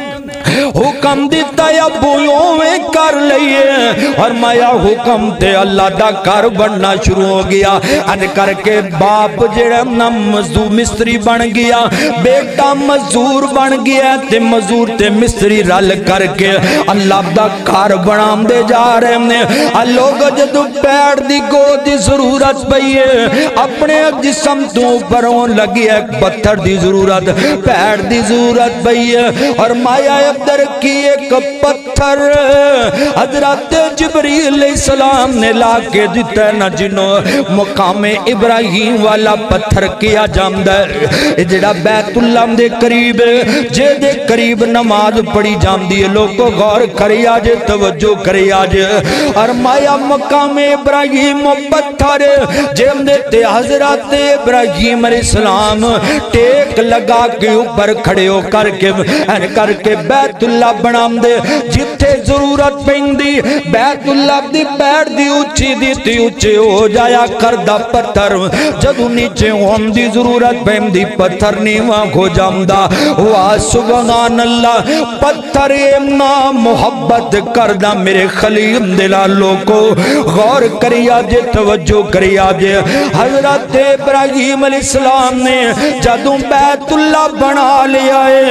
حکم دیتا یا بویوں میں کر لئیے اور مایا حکم تے اللہ دا کار بننا شروع ہو گیا ان کر کے باپ جڑا مزدور مستری بن گیا بیٹا مزدور بن گیا تے مزدور تے مستری رل کر کے اللہ دا کار بنام دے جا رہے ہیں لوگ جدو پیڑ دی گو دی ضرورت پئیے اپنے جسم تو پروں لگی ایک پتھر دی ضرورت پیڑ دی ضرورت پئیے اور مایا بدر کی ایک پتھر حضرت جبریل علیہ السلام نے لا کے دیتا ہے نا جنوں مقام ابراہیم والا پتھر کیا جامدہ ہے جڑا بیت اللہ دے قریب جے دے قریب نماز پڑھی جامدی ہے لوگوں غور کری آج توجہ کری آج ارمایا مقام ابراہیم پتھر جم دیتے حضرت ابراہیم علیہ السلام ٹیک لگا کے اوپر کھڑے ہو کر کے بیت اللہ بنام دے جتے ضرورت پہندی بیت اللہ دی پیر دی اچھی دیتی اچھے ہو جایا کردہ پتھر جدو نیچے ہم دی ضرورت پہندی پتھر نیوہ ہو جامدہ واہ سبحان اللہ پتھر امنا محبت کردہ میرے خلیل دلالوں کو غور کریا جے توجہ کریا جے حضرت ابراہیم علیہ السلام نے جدوں بیت اللہ بنا لیا ہے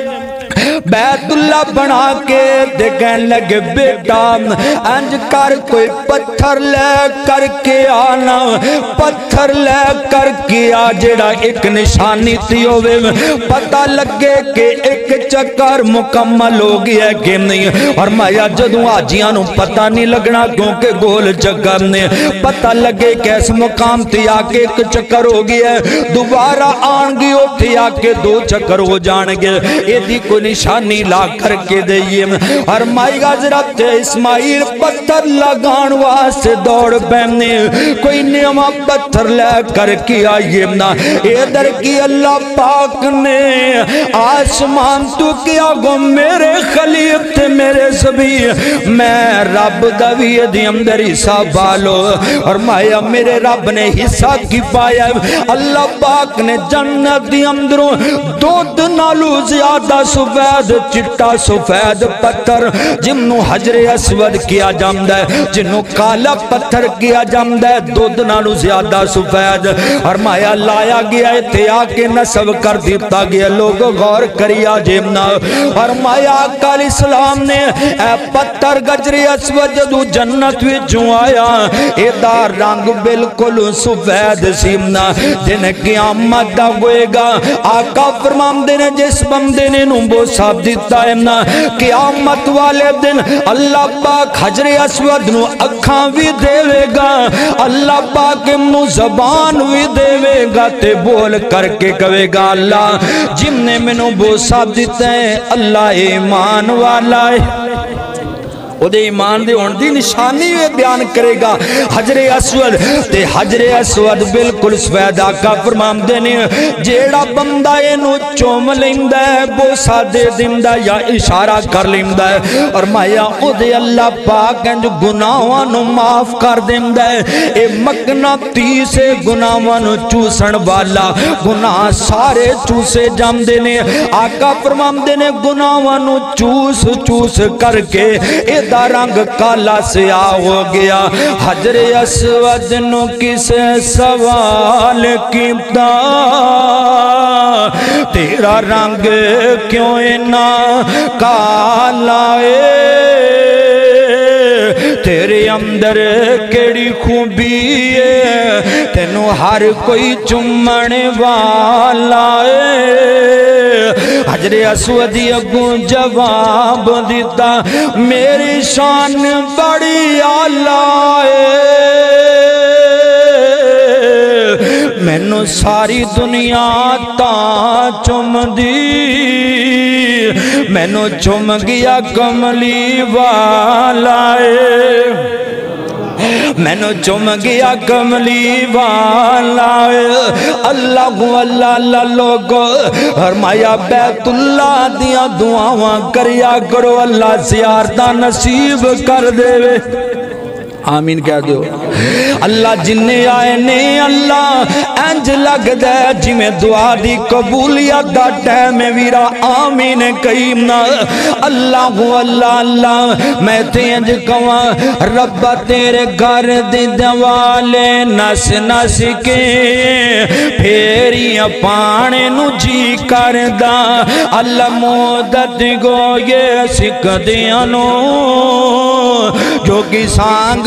بیت اللہ بنا کے دیکھیں لگے بیٹا انج کر کوئی پتھر لے کر کے آنا پتھر لے کر کے آ جڑا ایک نشانی تھی ہوئے پتہ لگے کہ ایک چکر مکمل ہو گیا ہے کہ نہیں اور مایا جدوں آجیاں نو پتہ نہیں لگنا کیونکہ گول چکر نے پتہ لگے کہ اس مقام تھی آکے ایک چکر ہو گیا ہے دوبارہ آنگی ہو تھی آکے 2 چکر ہو جانگے یہ دی کوئی نشانی لا کر کے دئیے اور مائی حضرت اسماعیل پتھر لگان واسے دوڑ پہنے کوئی نیمہ پتھر لے کر کے آئیے ادھر کی اللہ پاک نے آسمان تو کیا گو میرے خلیل تھے میرے سبھی میں رب دوی دی اندر حصہ بالو اور مایا میرے رب نے حصہ کی پایا اللہ پاک نے جنت دی اندروں 2 نالو زیادہ سفید چٹا سفید پتھر جنہوں حجر اسود کیا جامدہ ہے جنہوں کالا پتھر کیا جامدہ ہے 2 نالو زیادہ سفید اور مایا لایا گیا ہے تھے آکے نصب کر دیتا گیا لوگ غور کریا جیمنا اور مایا آقا علیہ السلام نے اے پتھر گجر اسود جدو جنت وچوں آیا ایدہ رنگ بالکل سفید سیمنا جن قیامت دا ہوئے گا آقا فرمان دینے جس بندے نے نمبو صاحب دیتا ہے نا قیامت والے دن اللہ پاک حجر اسود نو اکھاں بھی دے گا اللہ پاک نو زبان بھی دے گا تے بول کر کے کہے گا اللہ جن نے منو بو صاحب دیتا ہے اللہ ایمان والا ہے او دے ایمان دے ہون دی نشانی وے بیان کرے گا حجر اسود تے حجر اسود بالکل سفید آقا فرمان دینے جیڑا بندہ اینو چوم لیندہ ہے بوسا دے دیندہ یا اشارہ کر لیندہ ہے اور مایا او دے اللہ پاک ہیں جو گناہوانو معاف کر دیندہ ہے اے مقناطی سے گناہوانو چوسن والا گناہ سارے چوسے جام دینے آقا فرمان دینے گناہوانو چوس چوس کر کے دا رنگ کالا سیاہ ہو گیا حجر اسود نو کسے سوال کیتا تیرا رنگ کیوں اینا کالا تیرے اندر کیڑی خوبی ہے تینو ہر کوئی چمنے والا حجر اسودی اگوں جواب دیتا میری شان بڑی آلہ مینو ساری دنیا تا چم دی مینو چم گیا کملی والا مینو چم گیا کملی والا اللہ اللہ اللہ لوگو فرمایا بیت اللہ دیا دعاواں کریا کرو اللہ زیارتہ نصیب کر دے آمین کہہ دو اللہ جننے آئے نے اللہ انج لگ دے جی میں دعا دی قبولیت دا ٹیم ویرا آمین قیمنا اللہ اللہ اللہ میں تینج کوا رب تیرے گھر دی دوالے نس نس کے پھیری پانے نو جی کر دا اللہ مودت گو یہ سکھ دیانو جو کی سانگ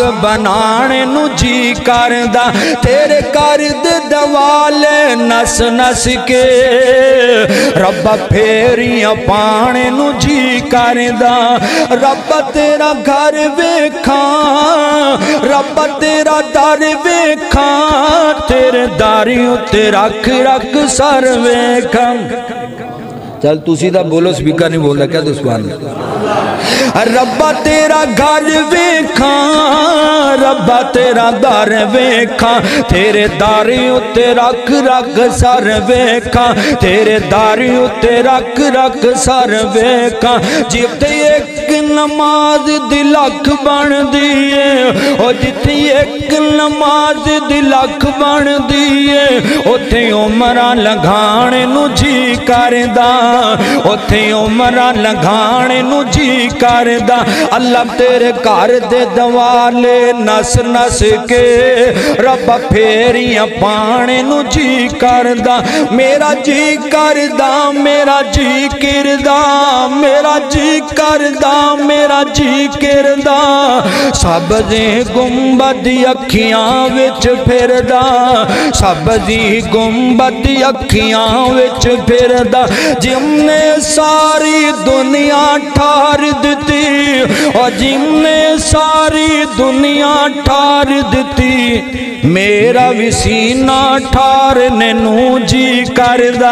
بنانے نو جی کردا تیرے کر دے دوالے نس نس کے رب پھیریاں پانے نو جی کردا رب تیرا گھر ویکھاں رب تیرا در ویکھاں تیرے داریوں تے رکھ رکھ سر ویکھاں چل تو سیدھا بولو سپیکر نہیں بول رہا کیا تو سبحان ربا تیرا گھر ویکھاں ربا تیرا در ویکھاں تیرے داری اتے رکھ رکھ سر ویکھاں تیرے داری اتے رکھ رکھ سر ویکھاں جتے ایک نماز دی لکھ بن دیئے او جتے ایک نماز دی لکھ بن دیئے اتے عمرہ لگانے نو جی کردا اتے عمرہ لگانے نو جی کردا اللہ تیرے گھر دے دوالے نس نس کے رب پھیریاں پانے نو جی کردا میرا جی کردا میرا جی کردا میرا جی کردا میرا جی کردا سبزی گنبد اکھیاں وچ پھردا سبزی گنبد اکھیاں وچ پھردا جم نے ساری دنیا ٹھار دیتی اور جم نے ساری دنیا ٹھار دیتی میرا بھی سینہ ٹھارنے نو جی کردا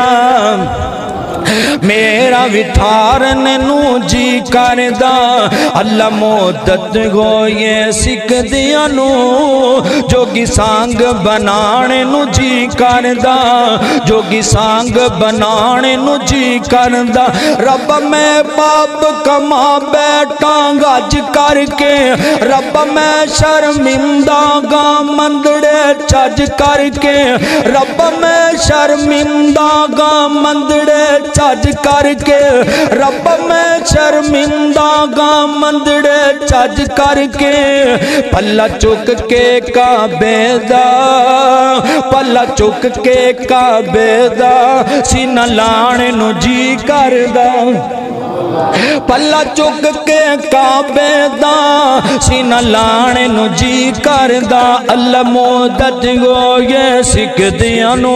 میرا بھی ٹھارنے نو جی کردا اللہ مدت گو یہ سکھ دیا نو جو کی سانگ بنانے نو جی کردا جو کی سانگ بنانے نو جی کردا رب میں پاپ کما بیٹھا گج کر کے رب میں شرمندہ گا مندڑے چج کر کے رب میں شرمندہ گا مندڑے چج کر کے رب میں شرمندہ گا مندڑے چج کر کے پلہ چک کے کعبے دا پلہ چک کے کعبے دا سینہ لانے نو جی کردا پلہ چک کے کعبے دا سینہ لانے نو جی کردا اللہ مدت گو یہ سکھ دیا نو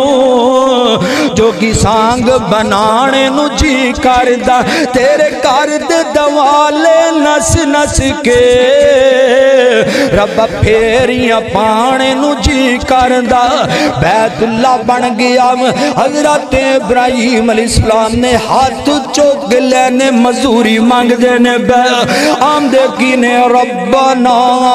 جو کی سانگ بنانے نو جی کردا تیرے کرد دوالے نس نس کے رب پھیریاں پانے نو جی کردا بیت اللہ بن گیا حضرت ابراہیم علیہ السلام نے ہاتھ چوک لینے مزوری مانگ دینے بے آمدے کی نے ربنا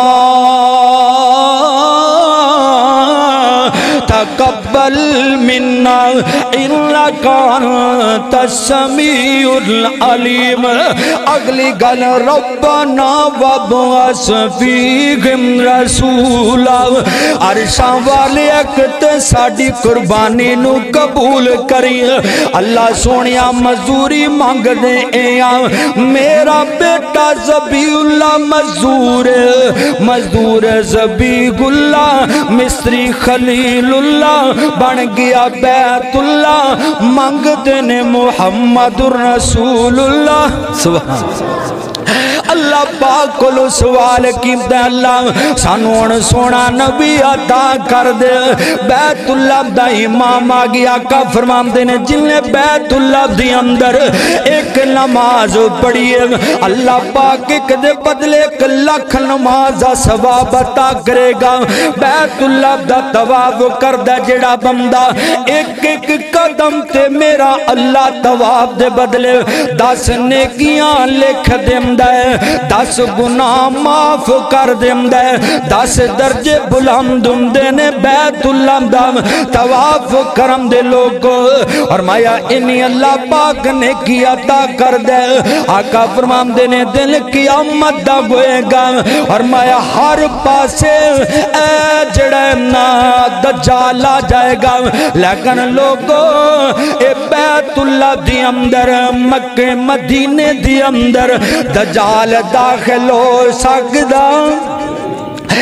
تقبل منا انکا انت السمیع العلیم اگلی گل ربنا وابعث فیہم رسولا عرشاں والے اکت ساڑی قربانی نو قبول کری اللہ سونیا مزوری مانگ دے ایا میرا بیٹا زبی اللہ مزدور زبی اللہ مصری خلیل اللہ بن گیا بیت اللہ مانگ دینے محمد الرسول اللہ سبحان اللہ پاک کو سوال کیتا اللہ سانون سونا نبی عطا کر دے بیت اللہ دا امام آگیا کا فرمان دینے جنہیں بیت اللہ دی اندر ایک نماز پڑھی ہے اللہ پاک ایک دے بدلے 1 لاکھ نماز ثواب عطا کرے گا بیت اللہ دا طواف کر دے جڑا بندہ ایک ایک قدم تے میرا اللہ طواف دے بدلے 10 نیکیاں لکھ دیندہ ہے 10 گناہ معاف کر دیندہ ہے 10 درجے بلند دینے بیت اللہ دا طواف کرم دے لوگوں اور مایا انہی اللہ پاک نے کیا عطا کر دے آقا فرمان دینے دل قیامت دا گوئے گا اور مایا ہر پاسے اے جڑنا دجال آ جائے گا لیکن لوگوں اے بیت اللہ دی اندر مکہ مدینے دی اندر دجال داخل ہو سکدا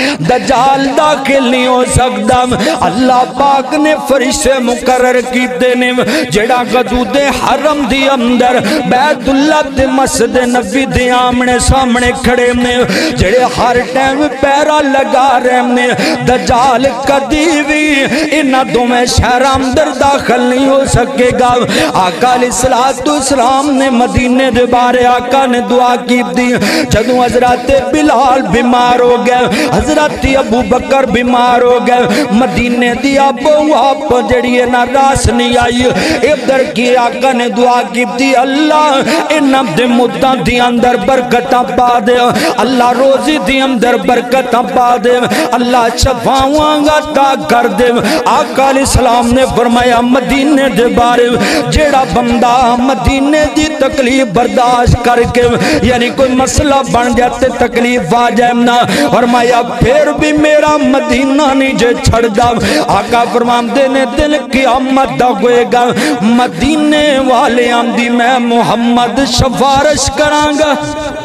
دجال داخل نہیں ہو سکتا اللہ پاک نے فرشتے مقرر کیتے نے جڑا حدود حرم دی اندر بیت اللہ دے مسجد نبی دے آمنے سامنے کھڑے نے جڑے ہر ٹائم پیرا لگا رہے نے دجال کدی بھی انہاں دوویں شہراں اندر داخل نہیں ہو سکے گا آقا علیہ السلام نے مدینے دے بارے آقا نے دعا کی دی جدوں حضرت بلال بیمار ہو گئے حضرت ابو بکر بیمار ہو گئے مدینے دی ابو آپ جڑی نا راس نہیں آئی ادھر کی آقا نے دعا کی دی اللہ انہاں دے مدتاں دی اندر برکتاں پا دے اللہ روزی دی اندر برکتاں پا دے اللہ شفاواں عطا کر دے آقا علیہ السلام نے فرمایا مدینے دے بارے جیڑا بندہ مدینے دی تکلیف برداشت کر کے یعنی کوئی مسئلہ بن جاتے تکلیف آ جائے نا فرمایا پھر بھی میرا مدینہ نہیں جے چھڑ دا آقا فرماندے نے دل قیامت دا ہوئے گا مدینے والے آمدی میں محمد شفارش کرانگا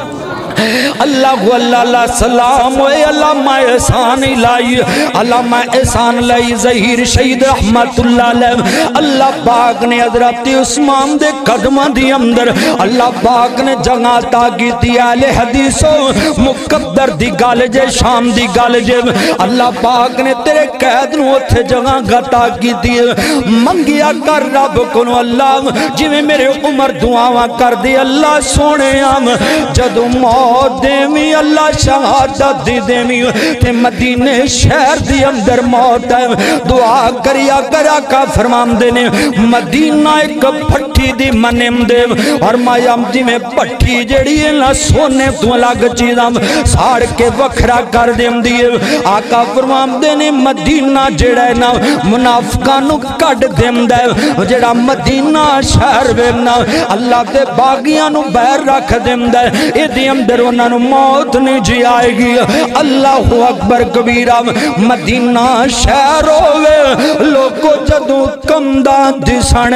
اللہ اللہ سلام ہوئے علامہ احسان لائی علامہ احسان لائی ظہیر شہید رحمت اللہ علیہ اللہ پاک نے حضرت عثمان دے قدمہ دی اندر اللہ پاک نے جگہ عطا کی تھی اہل حدیثوں مقدر دی گال جے شام دی گال جے اللہ پاک نے تیرے قید نو اتھے جگہ عطا کی تھی منگیا کر رب کنو اللہ جی میں میرے عمر دعاواں کر دی اللہ سونے آم جدو موت دیمی اللہ شہادت دی دیمی تے مدینے شہر دی اندر موت ہے دعا کریا کرا کا فرمام دینے مدینہ ایک پھٹی دی منیم دے اور مایام جی میں پٹھی جڑی ہے نا سونے تو لگ چیزاں ساڑ کے وکھرا کر دیم دیئے آقا فرمام دینے مدینہ جڑا ہے نا منافقانو کڑ دیم دے جڑا مدینہ شہر ویمنا اللہ دے باغیانو بیر رکھ دیم دے ایدی اندر انہوں نے موت نہیں جی آئے گی اللہ اکبر کبیرہ مدینہ شہر ہوئے لوگو جدو کمدہ دسن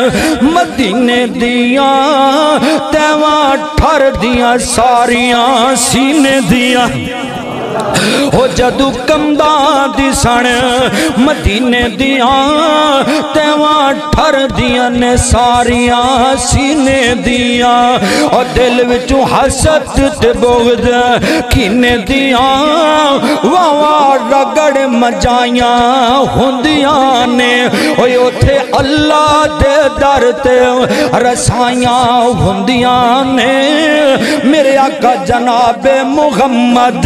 مدینے دیاں تیوہ ٹھر دیاں ساریاں سینے دیاں ہو جدو کمدہ دی سن مدینے دیاں تیوہ ٹھر دیاں نے ساریاں سینے دیاں اور دل وچوں حسد تے بغض کینے دیاں واہ رگڑ مجائیاں ہوندیاں نے اوے اوتھے اللہ دے در تے رسائیاں ہوندیاں نے میرے آقا جناب محمد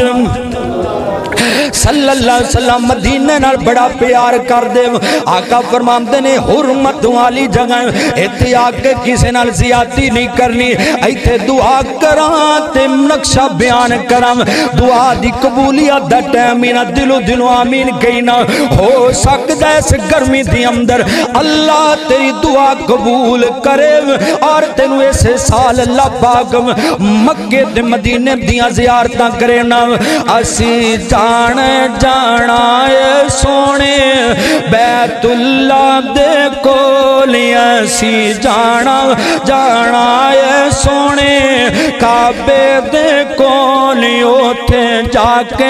صلی اللہ علیہ وسلم مدینہ نال بڑا پیار کر دے آقا فرماندے نے حرمت والی جگہ ایتھے آکے کسے نال زیادتی نہیں کرنی ایتھے دعا کران تے نقشہ بیان کرام دعا دی قبولیت دا ٹائم نہ دلو آمین کہی نہ ہو سکتا ہے اس گرمی دی اندر اللہ تیری دعا قبول کرے اور تینو ایسے سال اللہ پاک مکے تے مدینے دیاں زیارتاں کرے نا اسی جان جانا اے سونے بیت اللہ دے کولی اسی جانا جانا اے سونے کعبے دے کولی اوتھے جا کے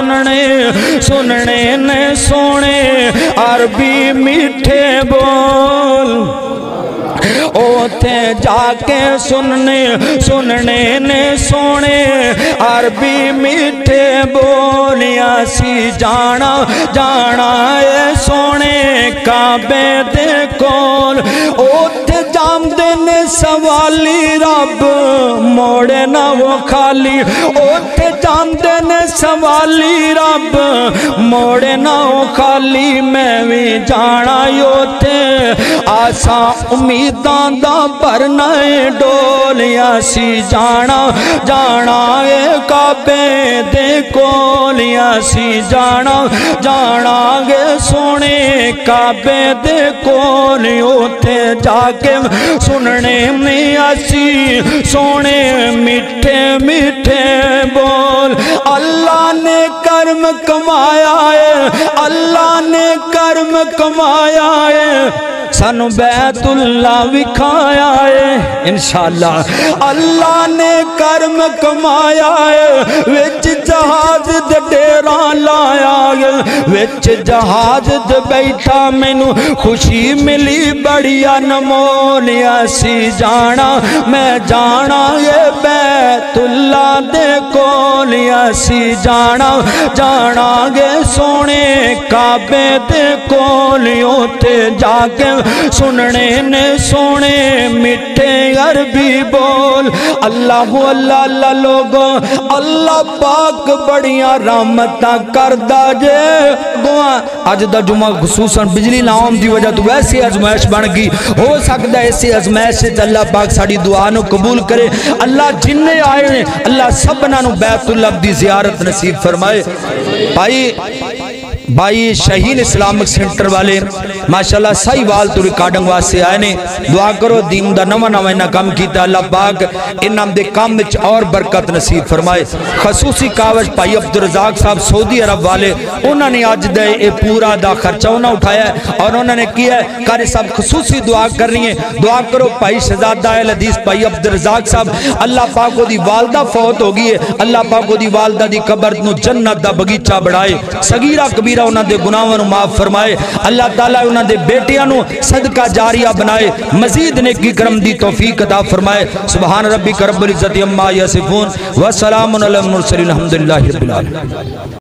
سننے نے سونے عربی میٹھے بول اوتھے جا کے سننے نے سونے عربی میٹھے بولیاں سی جانا اے سونے کعبے دے کول اوتھے جام دینے سوالی رب موڑے نہ وہ خالی اوتھے جام دینے سوالی رب موڑے نہ وہ خالی میں بھی جانا اوتھے آسان امیدان دا پرنائے ڈولیا سی جانا اے کعبے دے کولیا سی جانا گے سونے کعبے دے کولی اوتھے جا کے سننے میں اسی سونے میٹھے میٹھے بول اللہ نے کرم کمایا ہے اللہ نے کرم کمایا ہے سانو بیت اللہ وکھایا ہے انشاءاللہ اللہ نے کرم کمایا ہے وچ جہاز دے ڈیر تیرا لایا وچ جہاز تے بیٹھا مینوں خوشی ملی بڑی انمول اسی جانا میں جانا یہ بیت اللہ دے کول اسی جانا جانا گے سونے کعبے دے کول اوتے جا کے سننے نے سونے میٹھے عربی بول اللہ اللہ اللہ لوگوں اللہ پاک بڑیاں رحمتاں کردہ جے گواں آج دا جمعہ خصوصاً بجلی نہ آن دی وجہ تو ویسے ازمائش بن گئی ہو سکتا ہے ایسے ازمائش سے اللہ پاک ساڑی دعا نو قبول کرے اللہ جننے آئے ہیں اللہ سبنا نو بیت اللہ دی زیارت نصیب فرمائے بھائی شہین اسلامک سینٹر والے ماشاءاللہ صحیح وال تو ریکارڈنگ واسے آئے نے دعا کرو دین دا نوہ نوہ انہا کام کیتا اللہ پاک انہاں دے کام وچ اور برکت نصیب فرمائے خصوصی کاوش بھائی عبدالرزاق صاحب سعودی عرب والے انہاں نے آج دے اے پورا دا خرچہ انہاں اٹھایا ہے اور انہاں نے کیا ہے کاری صاحب خصوصی دعا کر رہی ہیں دعا کرو بھائی شہزادہ الحدیث بھائی عبدالرزاق صاحب اللہ پاک کو دی والدہ فوت ہوگی ہے اللہ پاک کو دی والدہ دی قبر نو جنت دا بگیچہ بڑھائے صغیرہ کبیرہ انہاں دے گناہوں نو معاف فرمائے اللہ تعالیٰ انہاں دے بیٹیاں نو صدقہ جاریہ بنائے مزید نیکی کرم دی توفیق عطا فرمائے سبحان ربک رب العزت عما یصفون وسلام علی المرسلین الحمدللہ رب العالمین